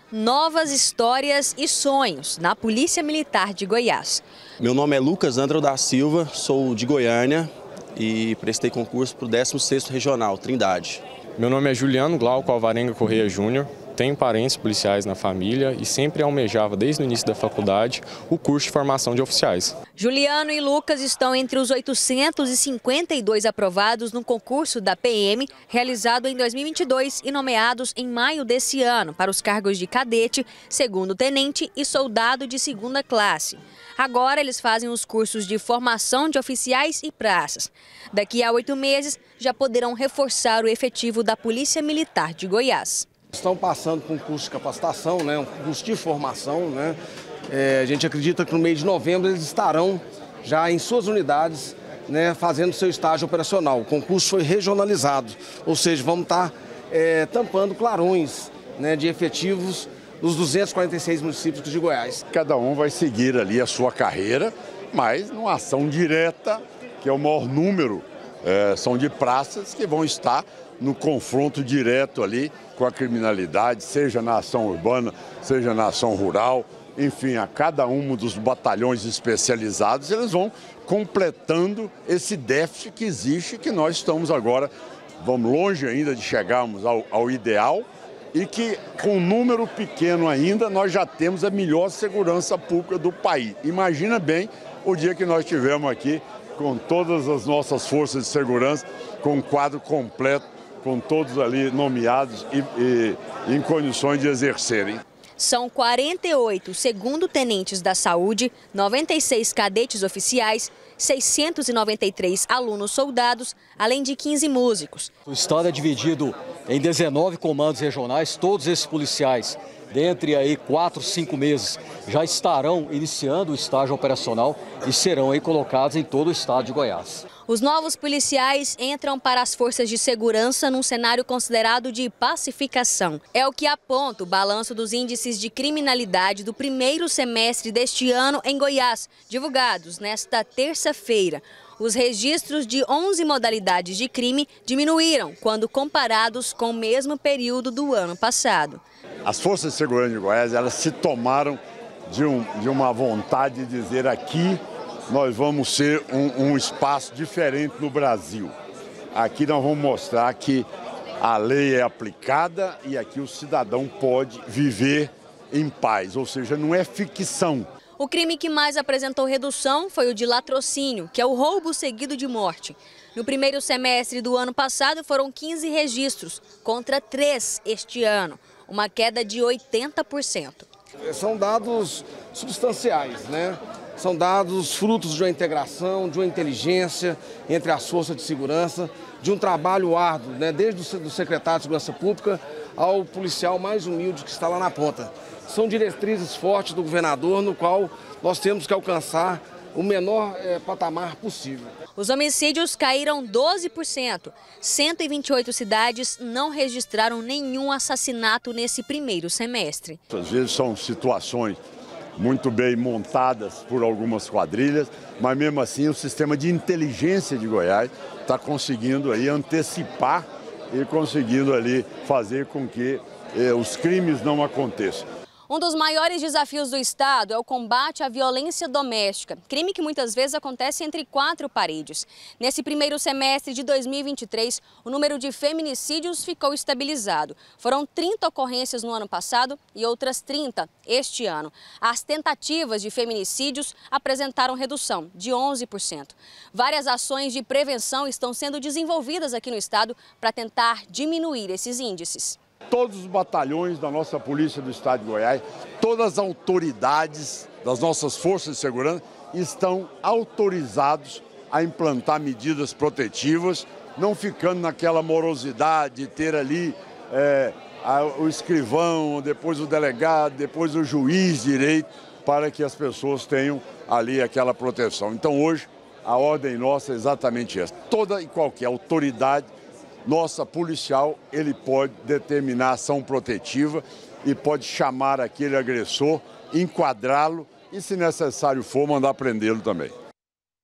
novas histórias e sonhos na Polícia Militar de Goiás. Meu nome é Lucas Andro da Silva, sou de Goiânia e prestei concurso para o 16º Regional, Trindade. Meu nome é Juliano Glauco Alvarenga Correia Júnior, tenho parentes policiais na família e sempre almejava desde o início da faculdade o curso de formação de oficiais. Juliano e Lucas estão entre os 852 aprovados no concurso da PM, realizado em 2022 e nomeados em maio desse ano para os cargos de cadete, segundo tenente e soldado de segunda classe. Agora eles fazem os cursos de formação de oficiais e praças. Daqui a 8 meses já poderão reforçar o efetivo da Polícia Militar de Goiás. Estão passando por um curso de capacitação, um curso de formação. A gente acredita que no mês de novembro eles estarão já em suas unidades, fazendo seu estágio operacional. O concurso foi regionalizado, ou seja, vamos estar tampando clarões de efetivos dos 246 municípios de Goiás. Cada um vai seguir ali a sua carreira, mas numa ação direta, que é o maior número, são de praças que vão estar no confronto direto ali com a criminalidade, seja na ação urbana, seja na ação rural, enfim, a cada um dos batalhões especializados, eles vão completando esse déficit que existe, que nós estamos agora, vamos longe ainda de chegarmos ao ideal, e que com um número pequeno ainda nós já temos a melhor segurança pública do país. Imagina bem o dia que nós tivemos aqui com todas as nossas forças de segurança, com um quadro completo, com todos ali nomeados e em condições de exercerem. São 48 segundo-tenentes da saúde, 96 cadetes oficiais, 693 alunos soldados, além de 15 músicos. O estado é dividido em 19 comandos regionais, todos esses policiais, dentre aí 4, 5 meses, já estarão iniciando o estágio operacional e serão aí colocados em todo o estado de Goiás. Os novos policiais entram para as forças de segurança num cenário considerado de pacificação. É o que aponta o balanço dos índices de criminalidade do primeiro semestre deste ano em Goiás, divulgados nesta terça-feira. Os registros de 11 modalidades de crime diminuíram quando comparados com o mesmo período do ano passado. As forças de segurança de Goiás, elas se tomaram de uma vontade de dizer aqui nós vamos ser um espaço diferente no Brasil. Aqui nós vamos mostrar que a lei é aplicada e aqui o cidadão pode viver em paz, ou seja, não é ficção. O crime que mais apresentou redução foi o de latrocínio, que é o roubo seguido de morte. No primeiro semestre do ano passado foram 15 registros, contra 3 este ano, uma queda de 80%. São dados substanciais, São dados frutos de uma integração, de uma inteligência entre as forças de segurança, de um trabalho árduo, desde o secretário de Segurança Pública ao policial mais humilde que está lá na ponta. São diretrizes fortes do governador, no qual nós temos que alcançar o menor patamar possível. Os homicídios caíram 12%. 128 cidades não registraram nenhum assassinato nesse primeiro semestre. Às vezes são situações muito bem montadas por algumas quadrilhas, mas mesmo assim o sistema de inteligência de Goiás está conseguindo aí antecipar e conseguindo ali fazer com que os crimes não aconteçam. Um dos maiores desafios do Estado é o combate à violência doméstica, crime que muitas vezes acontece entre 4 paredes. Nesse primeiro semestre de 2023, o número de feminicídios ficou estabilizado. Foram 30 ocorrências no ano passado e outras 30 este ano. As tentativas de feminicídios apresentaram redução de 11%. Várias ações de prevenção estão sendo desenvolvidas aqui no Estado para tentar diminuir esses índices. Todos os batalhões da nossa Polícia do Estado de Goiás, todas as autoridades das nossas forças de segurança estão autorizados a implantar medidas protetivas, não ficando naquela morosidade de ter ali o escrivão, depois o delegado, depois o juiz de direito, para que as pessoas tenham ali aquela proteção. Então hoje a ordem nossa é exatamente essa. Toda e qualquer autoridade nossa policial, ele pode determinar ação protetiva e pode chamar aquele agressor, enquadrá-lo e, se necessário for, mandar prendê-lo também.